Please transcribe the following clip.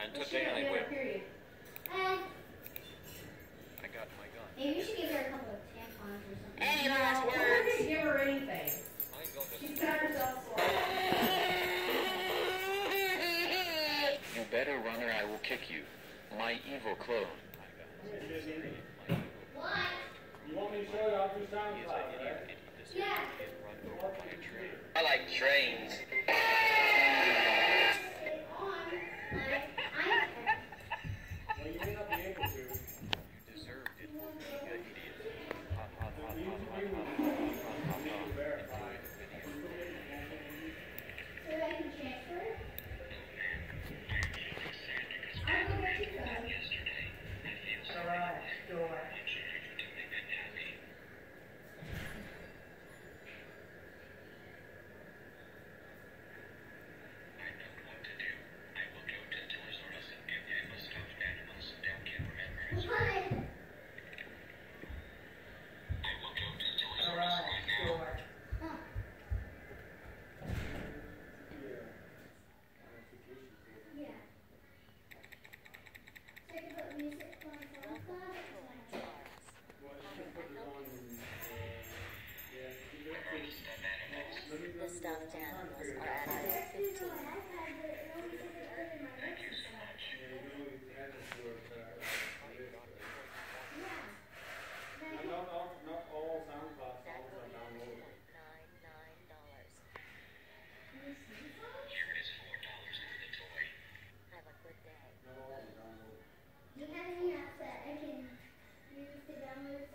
And today I will. And I got my gun. maybe you should give her a couple of tampons or something. Any last words? I'm not gonna give her anything. She's got herself sorted. You better run or I will kick you. My evil clone. What? You want me to show you how to do SoundCloud, right? Yeah. I like trains. On. Like, Well, you may not be able to. Deserved it. Verify. so I can transfer it? I'll go where you go. Garage door. Garage door. Huh. Yeah. So I can put music on SoundCloud? The stuffed animals are at aisle 15. Not all SoundCloud songs are downloadable. Here it is $4 for the toy. Have a good day. Not all are downloadable. Do you have any apps that I can use to download